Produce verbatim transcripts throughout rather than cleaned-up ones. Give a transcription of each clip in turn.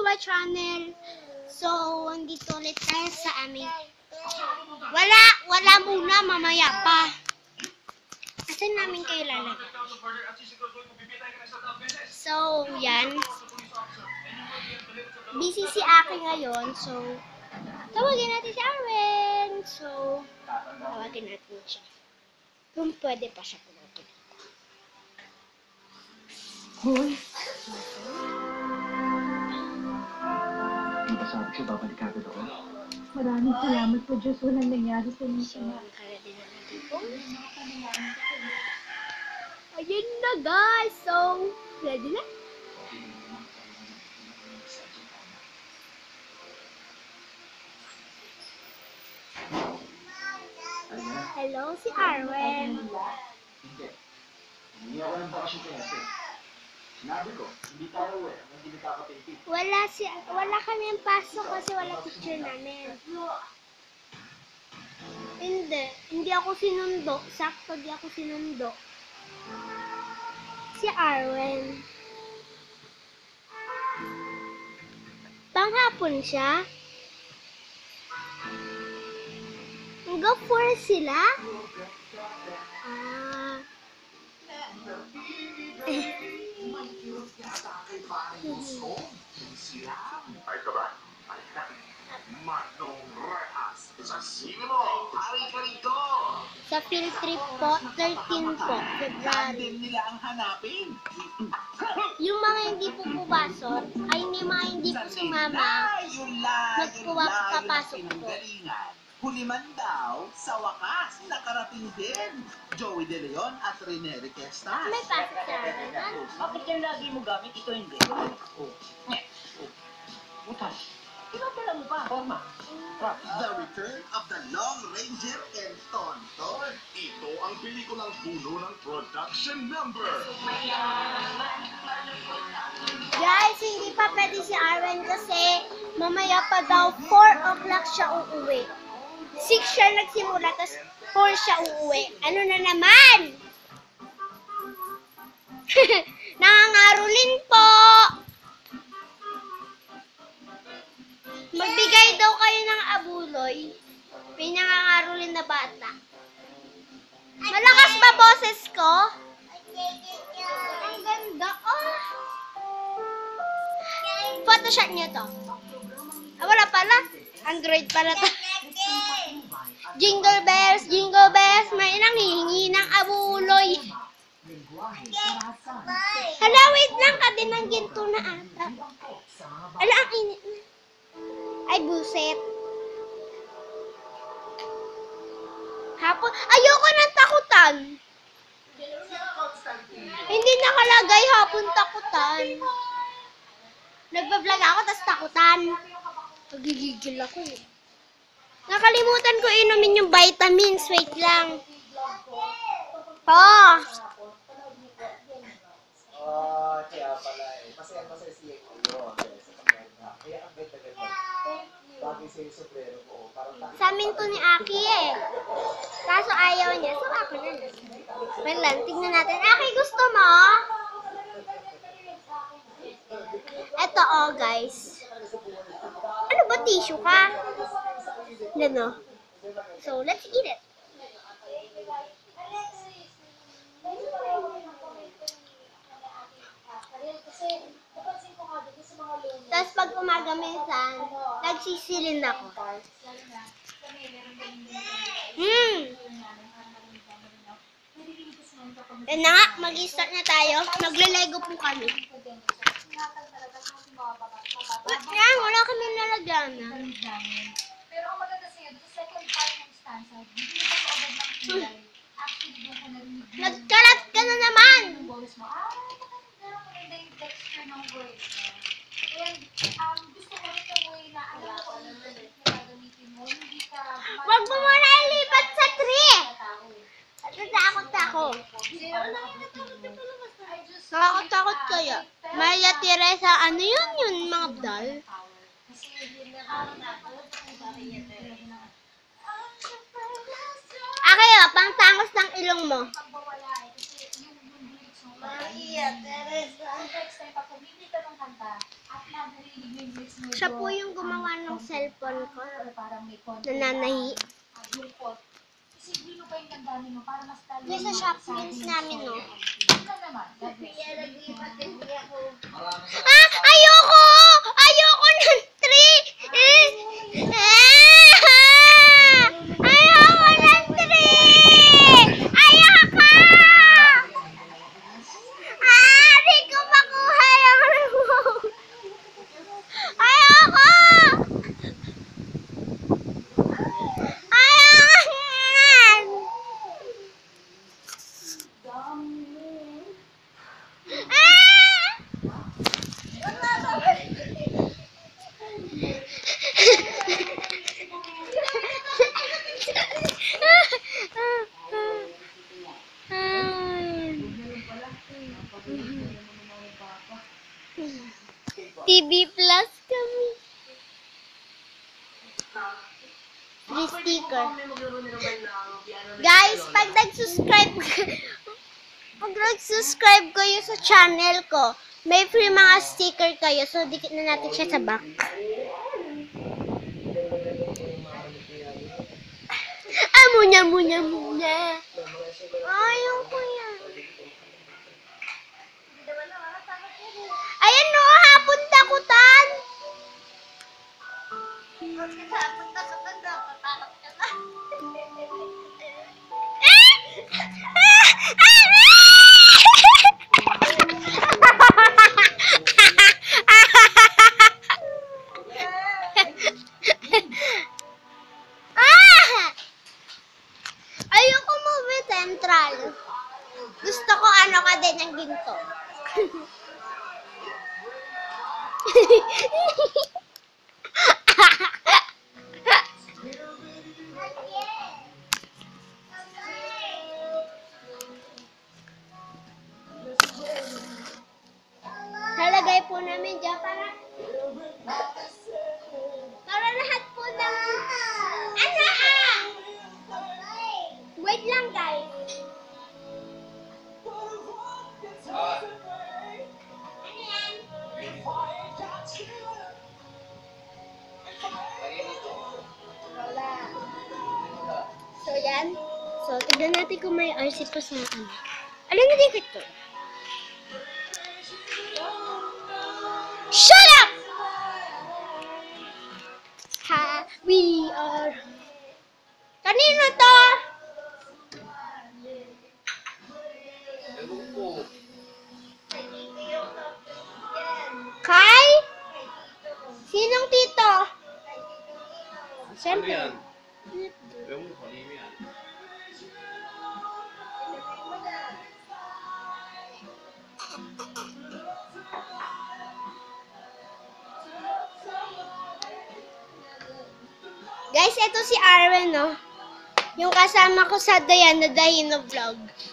my channel. So, andito ulit tayo sa amin. Wala, wala muna, mamaya pa. Asan namin kayo lalagay? So, yan. Busy si Aki ngayon, so, tawagin natin si Arwen. So, tawagin natin siya. Kung pwede pa siya pumunta. Hoy! Hindi ba sabi siya babalik agad ako? Maraming salamat po, Diyos. Walang nangyari sa inyo. So, nakaredy na natin po. Ayun na guys. So, ready na? Hello, si Arwen. Hindi. Hindi ako ng bakasyon kaya ate. Sinabi ko, hindi tayo uwi. Hindi nakakapinti. Wala si wala kami ang pasok kasi wala teacher namin. Hindi, hindi ako sinundo. Sakto di ako sinundo. Si Arwen. Panghapon siya. Hanggang four sila? Ah. Ay ka ba? Ay ka. Manong Rehas. Sa sino mo? Hari ka rito. Sa field trip po, thirteen po, February. nila ang hanapin. Yung mga hindi po pumasok, ay yung mga hindi po sumama, magpapasok po. Huli man daw, sa wakas, nakarating din. Joey De Leon at Rene Requesta. May pasok sa akin. Bakit yan lagi mo gamit? Ito hindi. Oh. Nye. Oh. Butas. Pinapala mo pa. Forma. Trap. The Return of the Lone Ranger and Tonton. Ito ang pelikulang puno ng production number. Guys, hindi pa pwede si Arwen kasi mamaya pa daw four o'clock siya uuwi. six siya nagsimula, tapos four siya uuwi. Ano na naman? Nangangarulin po! Magbigay daw kayo ng abuloy. May nangangarulin na bata. Malakas ba boses ko? Ang ganda. Oh! Photoshop niyo to. Ah, wala pala. Android pala to. Jingle bells, jingle bells, may nanghihingi ng abuloy. Hala, wait lang ka din ng ginto na ata. Ala, ang init na. Ay, buset. Hapon, ayoko ng takutan. Hindi nakalagay hapon takutan. Nagbablog ako, tas takutan. Nagigigil ako eh. Nakalimutan ko inumin yung vitamins. Wait lang. Oh! Oh, kaya pala eh. Masaya masaya si Eko. Kaya ang ganda-ganda. Bagay sa'yo sa plero ko. Sa amin to ni Aki eh. Kaso ayaw niya. So ako na lang. Wait lang, tignan natin. Aki, gusto mo? Eto oh guys. Ano ba, tissue ka? Ano? So, let's eat it. Tapos pag umaga minsan, nagsisilin ako. Hmm. Yan na nga, mag-start na tayo. Nagle-lego po kami. Yan, wala kami nalagyan na. Pero ang maganda sa'yo, sa second part ng stanza, hindi mo pa agad ng kilay. Actually, doon ka narinig mo. Nagkalat ka na naman! Yung bonus mo, ah, maganda, maganda yung texture ng voice mo. And, um, gusto ko rin yung way na alam ko ano yung technique na gagamitin mo. Hindi ka... Huwag mo muna ilipat sa tree! Natatakot ako. Nakakatakot kaya. Maria Teresa, ano yun yun, mga dal? Akay ah, pang tangos ng ilong mo. Maria Teresa. Next time, pag pumili ka ng kanta, at nag-read Siya po yung gumawa ng cellphone ko. Parang may konti. Nananahi. Lungkot. Isipin mo pa yung damdamin mo para mas talo. Yung sa Shopkins namin, no? Yun lang naman. God bless you. Ah! Ayoko! Ayoko ng three! Eh! Ah! Ayoko ng three! Ayoko! Ah! Di ko makuha yung remote! Ayoko! Ayoko yan! T V Plus kami. Free sticker. Guys, pag nag-subscribe pag nag-subscribe kayo sa channel ko, may free mga sticker kayo. So, dikit na natin siya sa back. Ah, munya, munya, munya. Ayaw ko yan. Ayan no, hapon takutan. Hapon takutan dapat takot ka na. Ayoko movie central. Gusto ko ano ka din ng ginto. Nalagay po namin dyan para para lahat po ng ano ah! Wait lang guys. Ano yan? Wala. So yan. So tignan natin kung may R C pa sa ano. Alin na din ito? Shut up! Ha, we are... Kanino to? Kay? Sinong tito? Siyempre. Ewan ko, kanino yan? Guys, ito si Arwen, no? Yung kasama ko sa Diana Dino Vlog.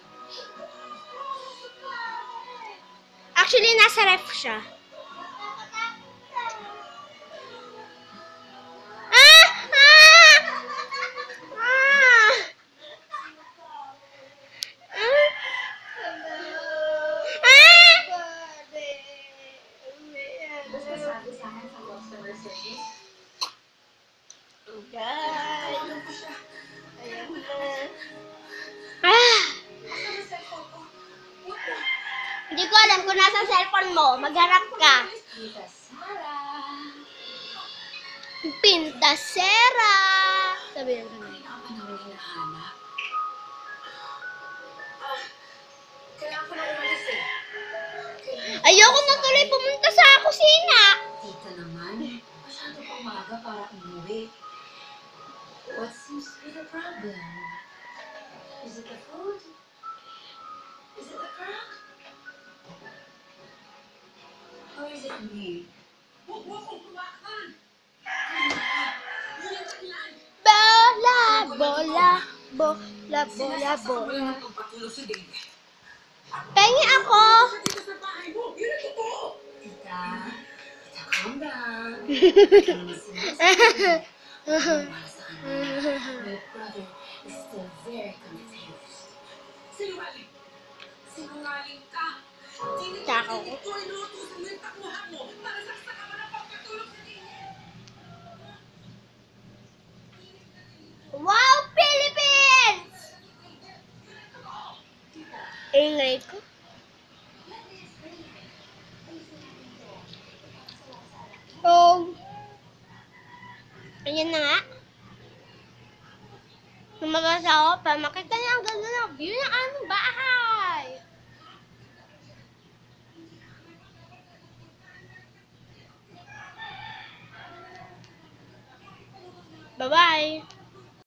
Actually, nasa ref siya. Ah! Ah! Ah! Sabi sa akin sa customer service. Guys. Ayan na. Ah! Hindi ko alam kung nasa cellphone mo. Magharap ka. Tita Sarah. Pintasera. Sabi lang kami. Ako na may hinahanap. Kailangan ko na umalis eh. Ayoko na tuloy pumunta sa kusina. Tita naman, masyado pa umaga para umuwi. What seems to be the problem? Is it the food? Is it the crowd? Or is it me? Bola, bola, bola, bola, bola. Pengi ako. Tita, tita, calm down. My brother is still very confused. Sinungaling! Sinungaling ka! Tako. Ito ay lutusin mo yung takbuhan mo para saksakan mo ng pagkakas! Ingay ko. So, ayan na nga. Lumabas ako para makita niya ang ganda ng view ng aming bahay. Bye-bye!